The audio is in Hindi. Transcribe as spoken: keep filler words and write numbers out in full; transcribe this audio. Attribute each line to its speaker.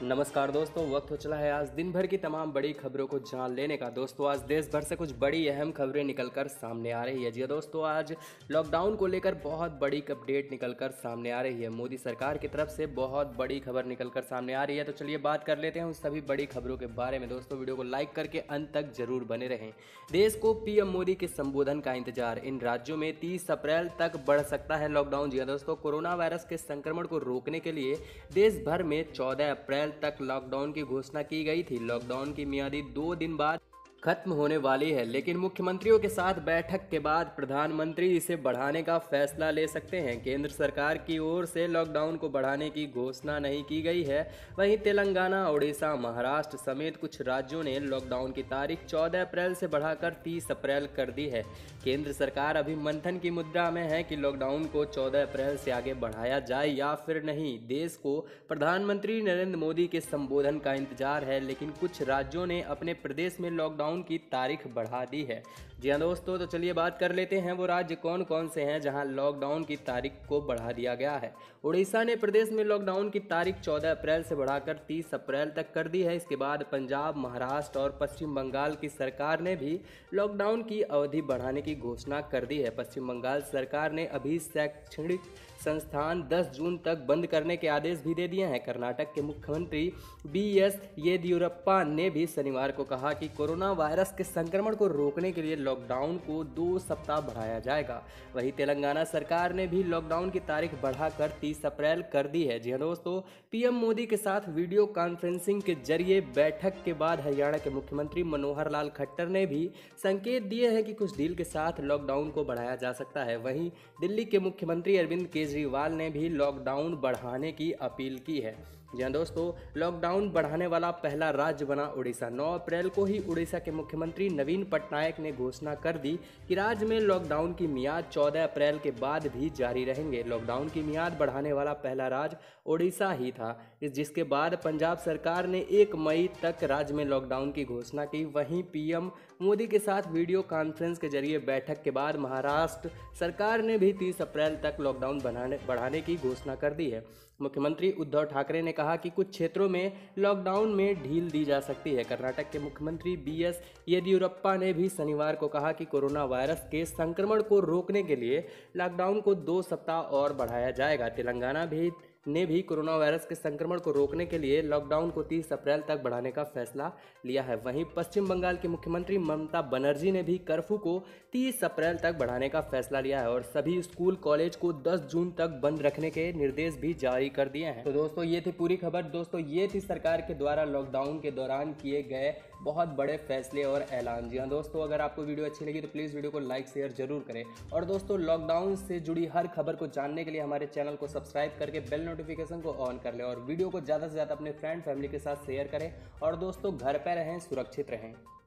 Speaker 1: नमस्कार दोस्तों, वक्त हो चला है आज दिन भर की तमाम बड़ी खबरों को जान लेने का। दोस्तों आज देश भर से कुछ बड़ी अहम खबरें निकलकर सामने आ रही है। जी दोस्तों, आज लॉकडाउन को लेकर बहुत बड़ी अपडेट निकलकर सामने आ रही है। मोदी सरकार की तरफ से बहुत बड़ी खबर निकलकर सामने आ रही है। तो चलिए बात कर लेते हैं उन सभी बड़ी खबरों के बारे में। दोस्तों वीडियो को लाइक करके अंत तक जरूर बने रहें। देश को पीएम मोदी के संबोधन का इंतजार। इन राज्यों में तीस अप्रैल तक बढ़ सकता है लॉकडाउन। जी दोस्तों, कोरोना वायरस के संक्रमण को रोकने के लिए देश भर में चौदह अप्रैल तक लॉकडाउन की घोषणा की गई थी। लॉकडाउन की मियादी दो दिन बाद खत्म होने वाली है, लेकिन मुख्यमंत्रियों के साथ बैठक के बाद प्रधानमंत्री इसे बढ़ाने का फैसला ले सकते हैं। केंद्र सरकार की ओर से लॉकडाउन को बढ़ाने की घोषणा नहीं की गई है। वहीं तेलंगाना, ओडिशा, महाराष्ट्र समेत कुछ राज्यों ने लॉकडाउन की तारीख चौदह अप्रैल से बढ़ाकर तीस अप्रैल कर दी है। केंद्र सरकार अभी मंथन की मुद्रा में है कि लॉकडाउन को चौदह अप्रैल से आगे बढ़ाया जाए या फिर नहीं। देश को प्रधानमंत्री नरेंद्र मोदी के संबोधन का इंतजार है, लेकिन कुछ राज्यों ने अपने प्रदेश में लॉकडाउन की तारीख बढ़ा दी है। जी हाँ दोस्तों, तो चलिए बात कर लेते हैं वो राज्य कौन कौन से हैं जहां लॉकडाउन की तारीख को बढ़ा दिया गया है। उड़ीसा ने प्रदेश में लॉकडाउन की तारीख चौदह अप्रैल से बढ़ाकर तीस अप्रैल तक कर दी है। इसके बाद पंजाब, महाराष्ट्र और पश्चिम बंगाल की सरकार ने भी लॉकडाउन की अवधि बढ़ाने की घोषणा कर दी है। पश्चिम बंगाल सरकार ने अभी शैक्षणिक संस्थान दस जून तक बंद करने के आदेश भी दे दिए हैं। कर्नाटक के मुख्यमंत्री बी एस येदियुरप्पा ने भी शनिवार को कहा कि कोरोना वायरस के संक्रमण को रोकने के लिए लॉकडाउन को दो सप्ताह बढ़ाया जाएगा। वहीं तेलंगाना सरकार ने भी लॉकडाउन की तारीख बढ़ाकर तीस अप्रैल कर दी है। जी हाँ दोस्तों, पीएम मोदी के साथ वीडियो कॉन्फ्रेंसिंग के जरिए बैठक के बाद हरियाणा के मुख्यमंत्री मनोहर लाल खट्टर ने भी संकेत दिए हैं कि कुछ ढील के साथ लॉकडाउन को बढ़ाया जा सकता है। वहीं दिल्ली के मुख्यमंत्री अरविंद केजरीवाल ने भी लॉकडाउन बढ़ाने की अपील की है। जी हाँ दोस्तों, लॉकडाउन बढ़ाने वाला पहला राज्य बना उड़ीसा। नौ अप्रैल को ही उड़ीसा के मुख्यमंत्री नवीन पटनायक ने घोषणा कर दी कि राज्य में लॉकडाउन की मियाद चौदह अप्रैल के बाद भी जारी रहेंगे। लॉकडाउन की मियाद बढ़ाने वाला पहला राज्य उड़ीसा ही था, जिसके बाद पंजाब सरकार ने एक मई तक राज्य में लॉकडाउन की घोषणा की। वहीं पीएम मोदी के साथ वीडियो कॉन्फ्रेंस के जरिए बैठक के बाद महाराष्ट्र सरकार ने भी तीस अप्रैल तक लॉकडाउन बनाने बढ़ाने की घोषणा कर दी है। मुख्यमंत्री उद्धव ठाकरे ने कहा कि कुछ क्षेत्रों में लॉकडाउन में ढील दी जा सकती है। कर्नाटक के मुख्यमंत्री बी एस येदियुरप्पा ने भी शनिवार को कहा कि कोरोना वायरस के संक्रमण को रोकने के लिए लॉकडाउन को दो सप्ताह और बढ़ाया जाएगा। तेलंगाना भी ने भी कोरोना वायरस के संक्रमण को रोकने के लिए लॉकडाउन को तीस अप्रैल तक बढ़ाने का फैसला लिया है। वहीं पश्चिम बंगाल की मुख्यमंत्री ममता बनर्जी ने भी कर्फ्यू को तीस अप्रैल तक बढ़ाने का फैसला लिया है और सभी स्कूल कॉलेज को दस जून तक बंद रखने के निर्देश भी जारी कर दिए हैं। तो दोस्तों ये थी पूरी खबर। दोस्तों ये थी सरकार के द्वारा लॉकडाउन के दौरान किए गए बहुत बड़े फैसले और ऐलान। जी हाँ दोस्तों, अगर आपको वीडियो अच्छी लगी तो प्लीज़ वीडियो को लाइक शेयर जरूर करें। और दोस्तों लॉकडाउन से जुड़ी हर खबर को जानने के लिए हमारे चैनल को सब्सक्राइब करके बेल नोटिफिकेशन को ऑन कर लें और वीडियो को ज़्यादा से ज़्यादा अपने फ्रेंड फैमिली के साथ शेयर करें। और दोस्तों घर पर रहें, सुरक्षित रहें।